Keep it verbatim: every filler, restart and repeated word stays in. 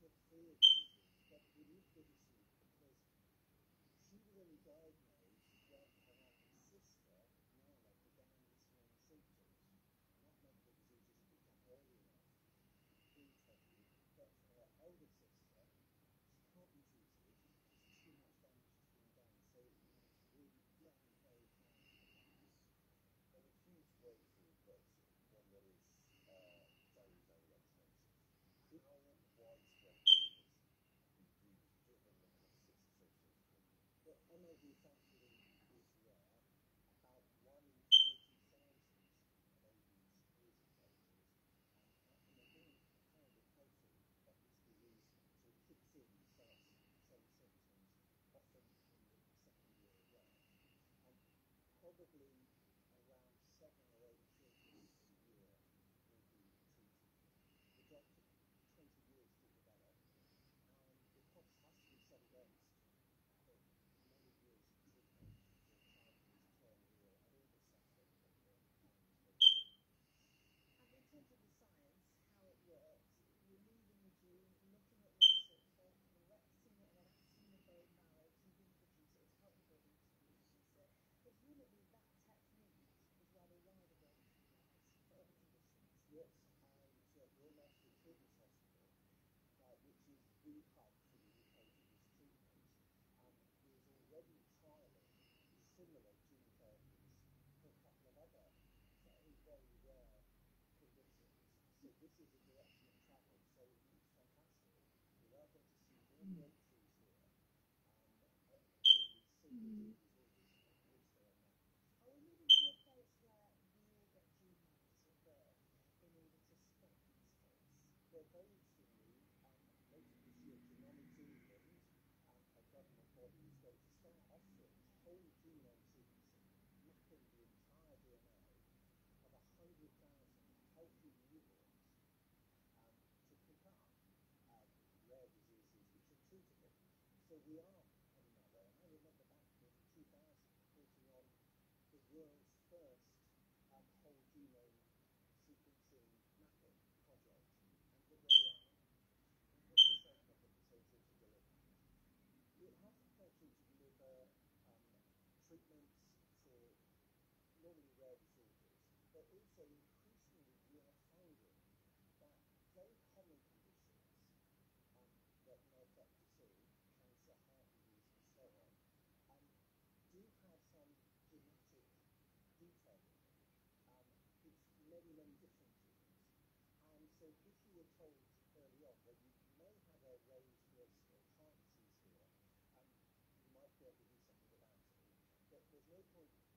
get free of the disease, but it is bittersweet because she was only diagnosed when her sister, Nana, began displaying symptoms. And that meant the disease was picked up early enough in Teddi, but for her elder sister, she can't be treated because too much damage has been done. So you know, it's really very, very hard to pick up. And a huge breakthrough, but one that is uh, very, very expensive. How widespread will this be used, given the costs it's associated with? Well, M L D thankfully is rare. About one in forty thousand babies is affected, um, and they're being apparently healthy, but this disease sort of kicks in and starts showing symptoms, often in the second year of life. And probably around seven or eight children a year will be treated. The drug took twenty years to develop, and the cost has to be set against the many years of treatment for a child who is terminally ill and all the suffering that the families go through. And in terms of the science, how it works, you leaving the gene, looking at what's at fault, correcting it, and then asking the bone marrow to reproduce it, to help the body to reproduce it. It's really that technique is where the wider breakthrough lies for other conditions. Yes, and uh, Royal Marsden Children's Hospital, uh, which is the hub for the U K for this treatment, um, is already trialling similar gene therapies for a couple of other very, very rare conditions. So this is a direction of travel. So it's fantastic. We are going to see more breakthroughs here um, uh, in these single gene disorders of which there are many. Are we moving to a place where we all get gene mapped at birth in order to spot these faults? Well, very interestingly, um, later this year, Genomics England, um, a government body, is going to start offering whole genome sequencing, mapping the entire D N A of one hundred thousand healthy newborns um, to pick up um, rare diseases which are treatable. So we are heading that way. And I remember back in two thousand reporting on the world's first um, whole genome sequencing mapping project. And look where we are now. And what's this has got the potential to deliver? It has the potential to deliver um, treatments for normally rare disorders, but also increasingly we are finding that very common conditions um, that may affect us all, cancer, heart disease and so on, um, do have some genetic detail in them. Um, it's many, many different genes. And so if you were told early on, well, you may have a raised risk of heart disease here, um, you might be able to do something about it. But there's no point